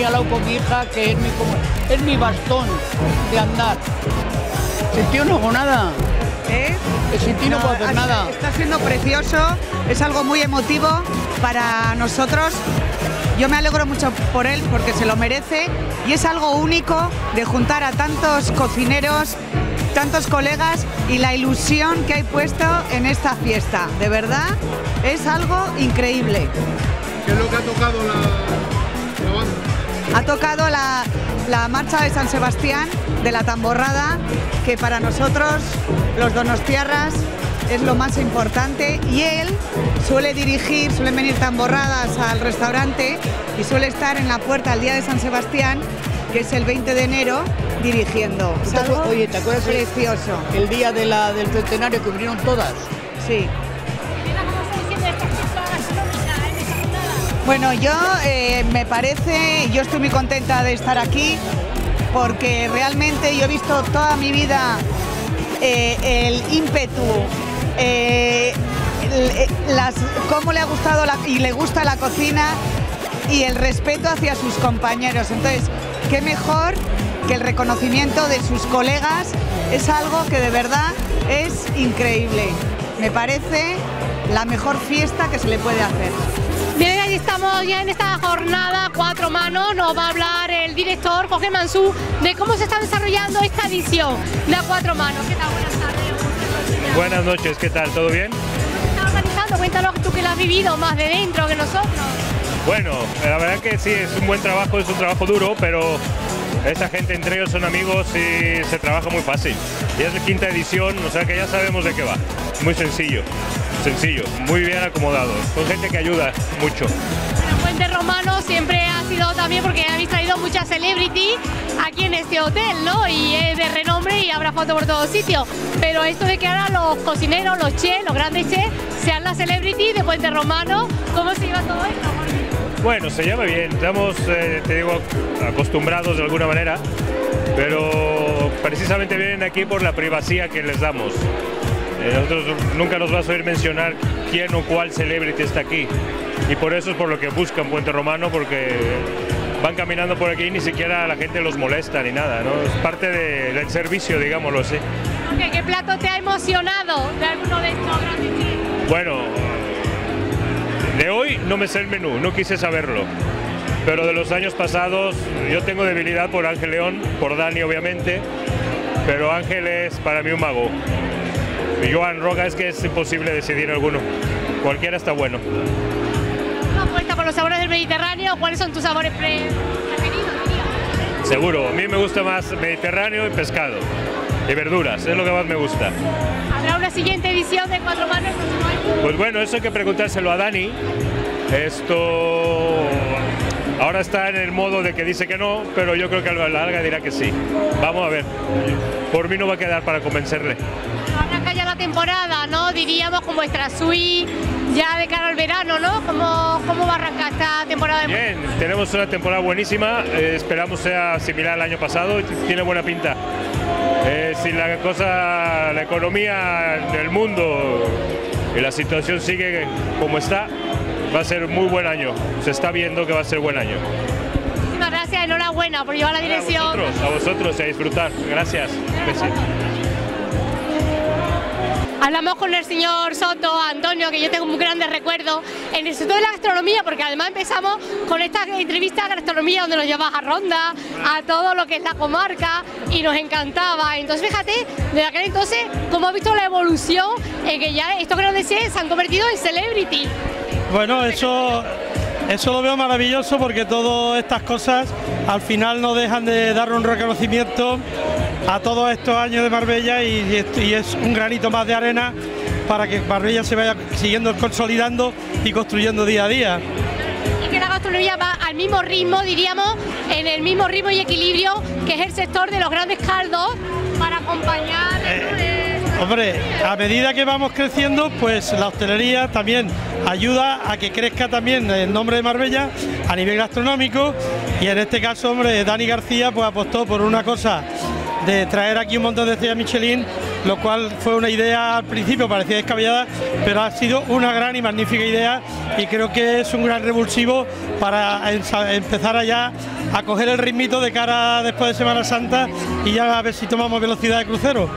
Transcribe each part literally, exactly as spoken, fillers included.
al lado con mi hija, que es mi, es mi bastón de andar. Sin tío no hago nada. ¿Eh? Sin ti no, no puedo hacer nada. Está siendo precioso, es algo muy emotivo para nosotros. Yo me alegro mucho por él porque se lo merece y es algo único de juntar a tantos cocineros, tantos colegas y la ilusión que hay puesto en esta fiesta. De verdad, es algo increíble. ¿Qué es lo que ha tocado la, la banda? Ha tocado la, la marcha de San Sebastián de la Tamborrada, que para nosotros, los donostiarras, es lo más importante, y él suele dirigir, suelen venir tamborradas al restaurante y suele estar en la puerta el día de San Sebastián, que es el veinte de enero, dirigiendo. Es algo Oye, ¿te acuerdas precioso? El, el día de la, del centenario que vinieron todas. Sí. Bueno, yo eh, me parece, yo estoy muy contenta de estar aquí porque realmente yo he visto toda mi vida eh, el ímpetu, eh, las, cómo le ha gustado la, y le gusta la cocina y el respeto hacia sus compañeros. Entonces, qué mejor que el reconocimiento de sus colegas, es algo que de verdad es increíble. Me parece la mejor fiesta que se le puede hacer. Bien, ahí estamos ya en esta jornada Cuatro Manos. Nos va a hablar el director Jorge Mansú de cómo se está desarrollando esta edición de A Cuatro Manos. ¿Qué tal? Buenas tardes. Buenas noches, ¿qué tal? ¿Todo bien? ¿Cómo estás organizando? Cuéntanos tú que lo has vivido más de dentro que nosotros. Bueno, la verdad que sí, es un buen trabajo, es un trabajo duro, pero esta gente entre ellos son amigos y se trabaja muy fácil. Y es la quinta edición, o sea que ya sabemos de qué va. Muy sencillo. Sencillo, muy bien acomodado, con gente que ayuda mucho. Bueno, Puente Romano siempre ha sido también porque habéis traído muchas celebrity aquí en este hotel, ¿no? Y es de renombre y habrá fotos por todos sitios. Pero esto de que ahora los cocineros, los chefs, los grandes chefs, sean las celebrity de Puente Romano, ¿cómo se lleva todo esto? Bueno, se lleva bien, estamos, eh, te digo, acostumbrados de alguna manera, pero precisamente vienen aquí por la privacidad que les damos. Nosotros nunca nos vas a oír mencionar quién o cuál celebrity está aquí y por eso es por lo que buscan Puente Romano, porque van caminando por aquí y ni siquiera la gente los molesta ni nada, ¿no? Es parte de, del servicio, digámoslo así. Okay, ¿qué plato te ha emocionado de alguno de estos grandes chefs? Bueno, de hoy no me sé el menú, no quise saberlo, pero de los años pasados yo tengo debilidad por Ángel León, por Dani obviamente, pero Ángel es para mí un mago. Joan Roca, es que es imposible decidir alguno, cualquiera está bueno. ¿Una apuesta por los sabores del Mediterráneo? ¿Cuáles son tus sabores preferidos, diría? Seguro, a mí me gusta más Mediterráneo y pescado y verduras, es lo que más me gusta. ¿Habrá una siguiente edición de Cuatro Manos el próximo año? Pues bueno, eso hay que preguntárselo a Dani. Esto ahora está en el modo de que dice que no, pero yo creo que a la larga dirá que sí. Vamos a ver, por mí no va a quedar para convencerle. Arranca ya la temporada, ¿no? Diríamos con vuestra suite ya de cara al verano, ¿no? ¿Cómo, cómo va a arrancar esta temporada? De... Bien, tenemos una temporada buenísima, eh, esperamos sea similar al año pasado, tiene buena pinta. Eh, si la cosa, la economía del mundo y la situación sigue como está, va a ser muy buen año, se está viendo que va a ser buen año. Muchísimas gracias, enhorabuena por llevar la dirección. A vosotros, a vosotros y a disfrutar, gracias. Gracias. Hablamos con el señor Soto, Antonio, que yo tengo muy grandes recuerdos en el sector de la gastronomía, porque además empezamos con esta entrevista de gastronomía donde nos llevas a Ronda, a todo lo que es la comarca y nos encantaba. Entonces fíjate, desde aquel entonces, cómo has visto la evolución en que ya estos grandes chefs se han convertido en celebrity. Bueno, eso, eso lo veo maravilloso porque todas estas cosas al final no dejan de dar un reconocimiento a todos estos años de Marbella y, y es un granito más de arena para que Marbella se vaya siguiendo consolidando y construyendo día a día. Y que la gastronomía va al mismo ritmo, diríamos, en el mismo ritmo y equilibrio que es el sector de los grandes caldos para acompañar... Eh, hombre, a medida que vamos creciendo, pues la hostelería también ayuda a que crezca también el nombre de Marbella a nivel gastronómico y en este caso, hombre, Dani García pues apostó por una cosa de traer aquí un montón de estrellas Michelin, lo cual fue una idea al principio parecía descabellada, pero ha sido una gran y magnífica idea y creo que es un gran revulsivo para empezar allá a coger el ritmito de cara después de Semana Santa y ya a ver si tomamos velocidad de crucero.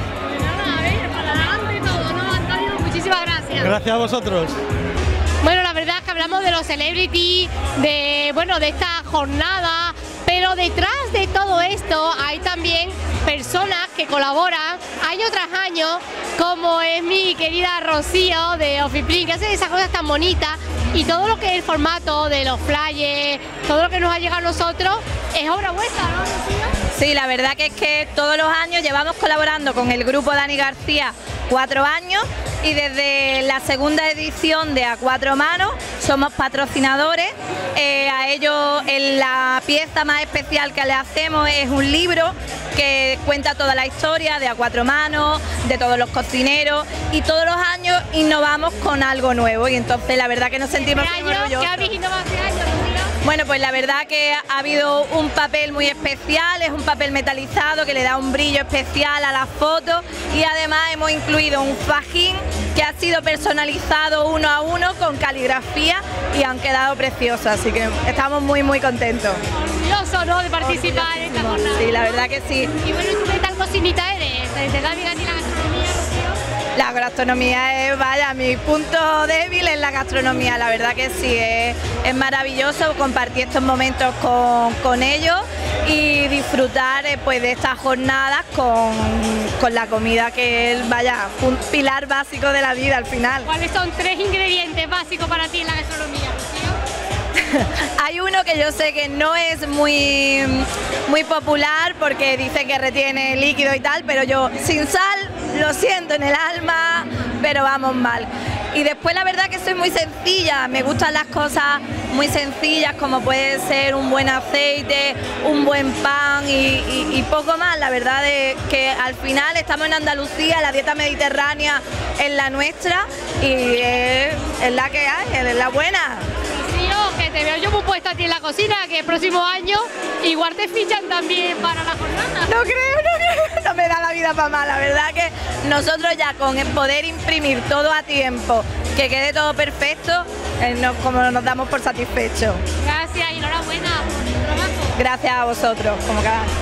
A ver, para adelante y todo, ¿no, Antonio? Muchísimas gracias. Gracias a vosotros. Bueno, la verdad es que hablamos de los celebrities, de, bueno, de esta jornada, pero detrás de todo esto hay también personas que colaboran año tras año, como es mi querida Rocío de Ofiprint, que hace esas cosas tan bonitas, y todo lo que es el formato de los flyers, todo lo que nos ha llegado a nosotros, es obra vuestra, ¿no, Rocío? Sí, la verdad que es que todos los años llevamos colaborando con el grupo Dani García cuatro años y desde la segunda edición de A Cuatro Manos somos patrocinadores. Eh, a ellos en la pieza más especial que le hacemos es un libro que cuenta toda la historia de A Cuatro Manos, de todos los cocineros, y todos los años innovamos con algo nuevo y entonces la verdad que nos sentimos muy orgullosos. ¿Qué habéis innovado este año, Rocío? Bueno, pues la verdad que ha habido un papel muy especial, es un papel metalizado que le da un brillo especial a las fotos y además hemos incluido un fajín que ha sido personalizado uno a uno con caligrafía y han quedado preciosos, así que estamos muy muy contentos. Orgulloso, ¿no?, de participar en esta jornada. Sí, la verdad que sí. Y bueno, ¿tú qué tal cocinita eres? ¿Te da bien a ti la gastronomía, Rocío? La gastronomía es, vaya, mi punto débil es la gastronomía, la verdad que sí, es, es maravilloso compartir estos momentos con, con ellos y disfrutar eh, pues de estas jornadas con, con la comida que es, vaya, un pilar básico de la vida al final. ¿Cuáles son tres ingredientes básicos para ti en la gastronomía, Rocío? Hay uno que yo sé que no es muy, muy popular porque dice que retiene líquido y tal, pero yo sin sal lo siento en el alma, pero vamos mal. Y después la verdad que soy muy sencilla, me gustan las cosas muy sencillas como puede ser un buen aceite, un buen pan y, y, y poco más. La verdad es que al final estamos en Andalucía, la dieta mediterránea es la nuestra y es, es la que hay, es la buena. Que te veo yo muy puesta a ti en la cocina, que el próximo año igual te fichan también para la jornada. No creo, no creo, no me da la vida para mal, la verdad que nosotros ya con el poder imprimir todo a tiempo, que quede todo perfecto, eh, no, como nos damos por satisfechos. Gracias y enhorabuena por tu trabajo. Gracias a vosotros, como cada año.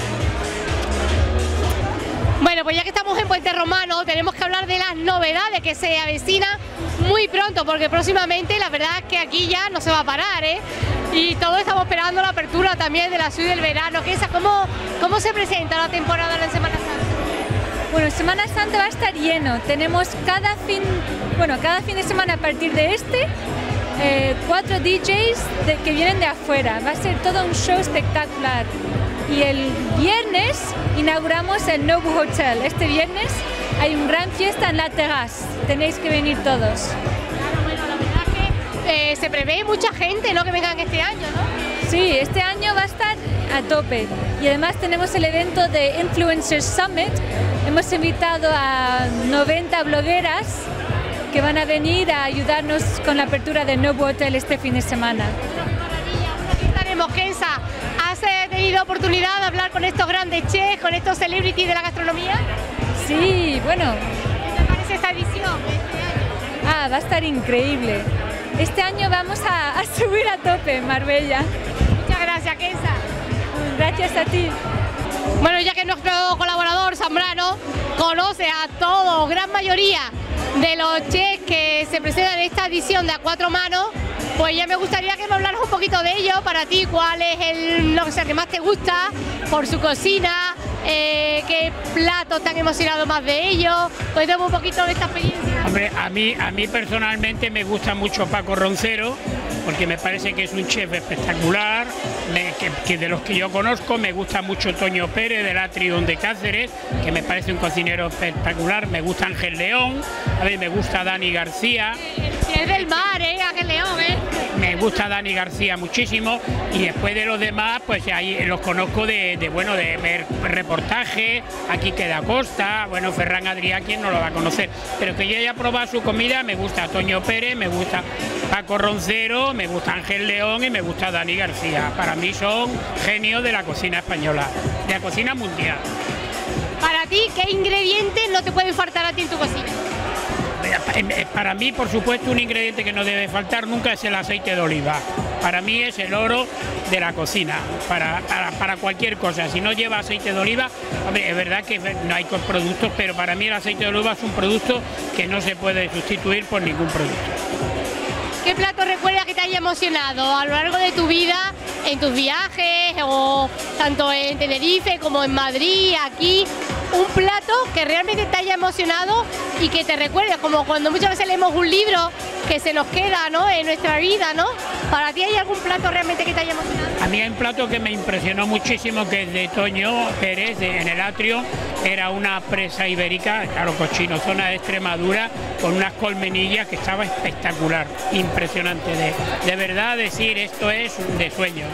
Bueno, pues ya que estamos en Puente Romano, tenemos que hablar de las novedades que se avecinan muy pronto, porque próximamente la verdad es que aquí ya no se va a parar, ¿eh? Y todos estamos esperando la apertura también de la suite del verano. ¿Cómo, cómo se presenta la temporada en Semana Santa? Bueno, Semana Santa va a estar lleno. Tenemos cada fin, bueno, cada fin de semana a partir de este, eh, cuatro D Js de, que vienen de afuera. Va a ser todo un show espectacular. Y el viernes inauguramos el Nobu Hotel. Este viernes hay una gran fiesta en la terraza. Tenéis que venir todos. Claro, bueno, la verdad es que eh, se prevé mucha gente, ¿no?, que vengan este año, ¿no? Sí, este año va a estar a tope. Y además tenemos el evento de Influencers Summit. Hemos invitado a noventa blogueras que van a venir a ayudarnos con la apertura del Nobu Hotel este fin de semana. Aquí estaremos, Kenza. ¿Has eh, tenido oportunidad de hablar con estos grandes chefs, con estos celebrities de la gastronomía? Sí, bueno. ¿Qué te parece esta edición este año? Ah, va a estar increíble. Este año vamos a, a subir a tope en Marbella. Muchas gracias, Kenza. Gracias a ti. Bueno, ya que nuestro colaborador Zambrano conoce a todos, gran mayoría de los chefs que se presentan en esta edición de A Cuatro Manos, pues ya me gustaría que me hablaras un poquito de ello. Para ti, ¿cuál es el lo que más te gusta por su cocina? Eh, ¿Qué platos te han emocionado más de ellos? Cuéntame un poquito de esta experiencia. Hombre, a mí, a mí personalmente me gusta mucho Paco Roncero, porque me parece que es un chef espectacular, me, que, que de los que yo conozco. Me gusta mucho Toño Pérez del Atrium de Cáceres, que me parece un cocinero espectacular. Me gusta Ángel León, a ver, me gusta Dani García. Es del mar, ¿eh? Ángel León, ¿eh? Me gusta Dani García muchísimo, y después de los demás, pues ahí los conozco de, de bueno, de ver reportajes, aquí queda Costa, bueno, Ferran Adrià, quien no lo va a conocer, pero que yo haya probado su comida. Me gusta Toño Pérez, me gusta Paco Roncero, me gusta Ángel León y me gusta Dani García. Para mí son genios de la cocina española, de la cocina mundial. Para ti, ¿qué ingredientes no te pueden faltar a ti en tu cocina? Para mí, por supuesto, un ingrediente que no debe faltar nunca es el aceite de oliva. Para mí es el oro de la cocina, para, para, para cualquier cosa. Si no lleva aceite de oliva, hombre, es verdad que no hay productos, pero para mí el aceite de oliva es un producto que no se puede sustituir por ningún producto. ¿Qué plato recuerdas que te haya emocionado a lo largo de tu vida, en tus viajes, o tanto en Tenerife como en Madrid, aquí? Un plato que realmente te haya emocionado y que te recuerde, como cuando muchas veces leemos un libro que se nos queda, ¿no?, en nuestra vida, ¿no? ¿Para ti hay algún plato realmente que te haya emocionado? A mí hay un plato que me impresionó muchísimo, que es de Toño Pérez, de, en el Atrio. Era una presa ibérica, claro, cochino, zona de Extremadura, con unas colmenillas que estaba espectacular, impresionante. De, de verdad decir, esto es de sueño.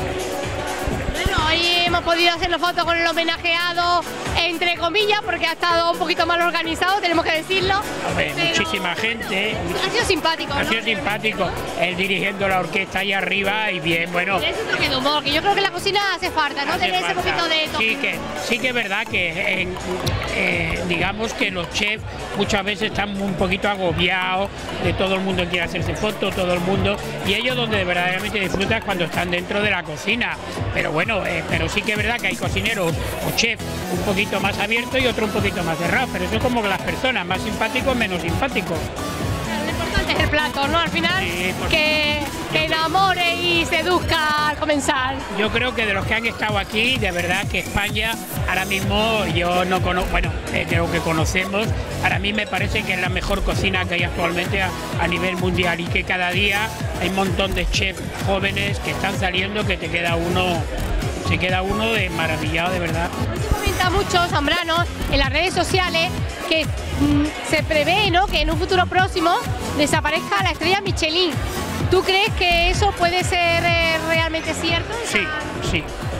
Bueno, hoy hemos podido hacernos fotos con el homenajeado, entre comillas, porque ha estado un poquito mal organizado, tenemos que decirlo. Hombre, muchísima gente. Ha sido simpático, Ha ¿no? sido simpático, él dirigiendo la orquesta ahí arriba y bien, bueno. Es un toque de humor, que yo creo que en la cocina hace falta, ¿no? Hace Tener ese falta. poquito de toque. Sí que, sí que es verdad que en, eh, digamos que los chefs muchas veces están un poquito agobiados, de todo el mundo quiere hacerse fotos, todo el mundo, y ellos donde verdaderamente disfrutan es cuando están dentro de la cocina. Pero bueno, eh, pero sí que es verdad que hay cocineros o chefs un poquito más abiertos y otro un poquito más cerrados, pero eso es como las personas, más simpáticos, menos simpáticos. Lo importante es el plato, ¿no? Al final, Sí, por- que, que enamore y seduzca al comensal. Yo creo que de los que han estado aquí, de verdad que España ahora mismo yo no conozco, bueno, eh, de lo que conocemos, para mí me parece que es la mejor cocina que hay actualmente a, a nivel mundial, y que cada día hay un montón de chefs jóvenes que están saliendo, que te queda uno, se queda uno de maravillado, de verdad. Se comenta mucho, Zambrano, en las redes sociales, que mm, se prevé, ¿no?, que en un futuro próximo desaparezca la estrella Michelin. ¿Tú crees que eso puede ser eh, realmente cierto? Sí, sí,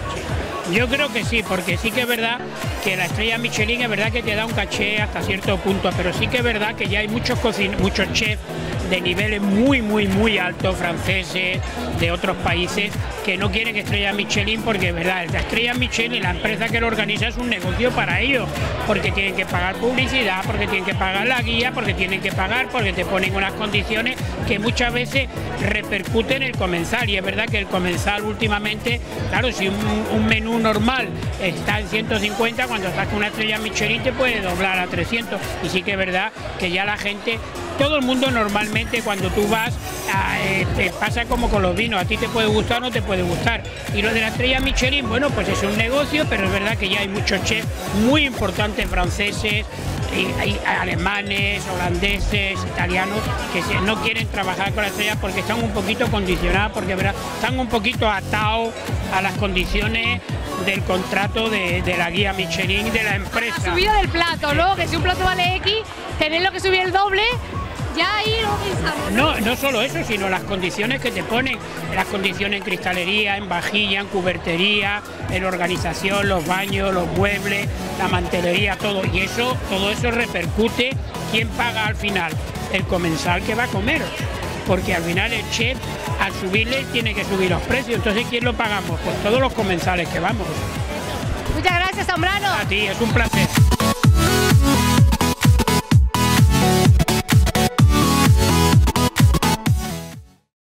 sí. Yo creo que sí, porque sí que es verdad que la estrella Michelin es verdad que te da un caché hasta cierto punto, pero sí que es verdad que ya hay muchos cocin muchos chefs de niveles muy, muy, muy altos, franceses, de otros países, que no quieren estrella Michelin, porque es verdad, la estrella Michelin, la empresa que lo organiza, es un negocio para ellos, porque tienen que pagar publicidad, porque tienen que pagar la guía, porque tienen que pagar, porque te ponen unas condiciones que muchas veces repercuten en el comensal, y es verdad que el comensal últimamente, claro, si un, un menú normal está en ciento cincuenta, cuando estás con una estrella Michelin te puede doblar a trescientos, y sí que es verdad que ya la gente, todo el mundo normalmente cuando tú vas, a, eh, te pasa como con los vinos, a ti te puede gustar o no te puede gustar. Y lo de la estrella Michelin, bueno, pues es un negocio, pero es verdad que ya hay muchos chefs muy importantes franceses, y, hay alemanes, holandeses, italianos, que se, no quieren trabajar con la estrella porque están un poquito condicionados, porque ¿verdad?, están un poquito atados a las condiciones del contrato de, de la guía Michelin de la empresa. La subida del plato, ¿no? Que si un plato vale X, tenerlo que subir el doble, ya ahí lo pensamos. No, no solo eso, sino las condiciones que te ponen, las condiciones en cristalería, en vajilla, en cubertería, en organización, los baños, los muebles, la mantelería, todo. Y eso, todo eso repercute. ¿Quién paga al final? El comensal que va a comer. Porque al final el chef, al subirle, tiene que subir los precios. Entonces, ¿quién lo pagamos? Pues todos los comensales que vamos. Muchas gracias, Zambrano. A ti, es un placer.